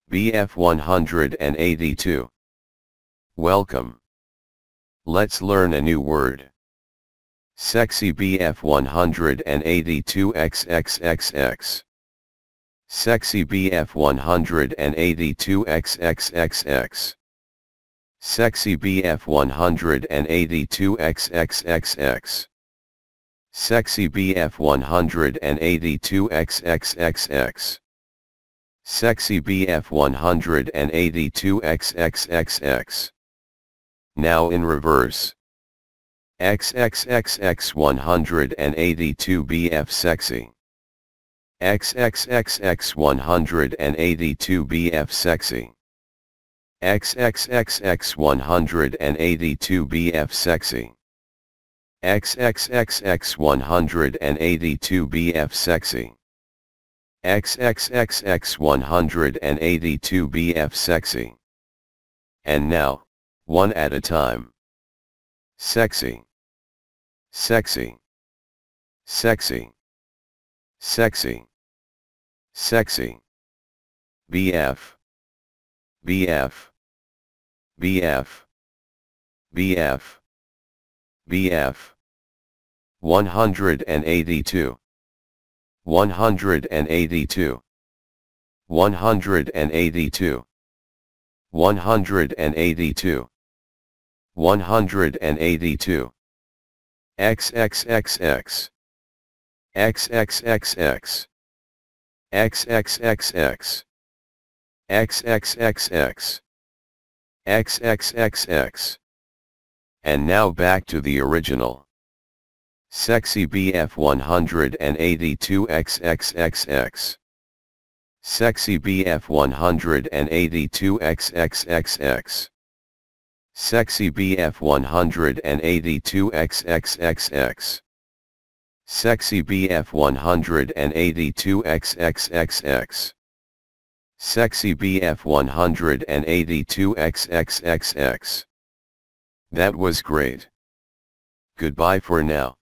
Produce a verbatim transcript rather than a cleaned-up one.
B F one eighty-two. Welcome. Let's learn a new word. Sexy B F one eighty-two X X X X. Sexy B F one eighty-two X X X X. Sexy B F one eighty-two X X X X. Sexy B F one eighty-two X X X X. Sexy B F one eighty-two X X X X. Now in reverse. X X X X one eighty-two B F sexy. X X X X one eighty-two B F sexy. X X X X one eighty-two B F sexy. X X X X one eighty-two B F sexy. X X X X one eighty-two B F sexy. And now, one at a time. Sexy. Sexy. Sexy. Sexy. Sexy. B F. B F. B F. B F. B F. one eighty-two. one eighty-two. one eighty-two. one eighty-two. one eighty-two. X X X X. X X X X. X X X X. X X X X. X X X X. And now back to the original. Sexy B F one eighty-two X X X X. Sexy B F one eighty-two X X X X. Sexy B F one eighty-two X X X X. Sexy B F one eighty-two X X X X. Sexy B F one eighty-two X X X X. That was great. Goodbye for now.